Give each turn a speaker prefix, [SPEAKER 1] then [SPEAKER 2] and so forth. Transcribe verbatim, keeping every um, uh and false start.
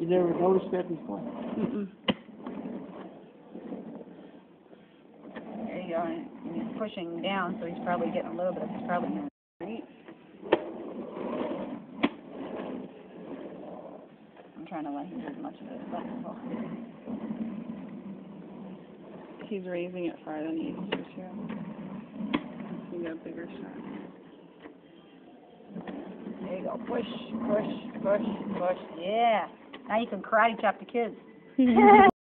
[SPEAKER 1] You never noticed that before?
[SPEAKER 2] Mm-mm.
[SPEAKER 3] There you go. And he's pushing down, so he's probably getting a little bit. He's probably going to eat. I'm trying to let him do as much of it as possible.
[SPEAKER 2] He's raising it farther than he used to, too. You get a bigger shot.
[SPEAKER 3] There you go. Push, push, push, push. Yeah. Now you can karate chop the kids.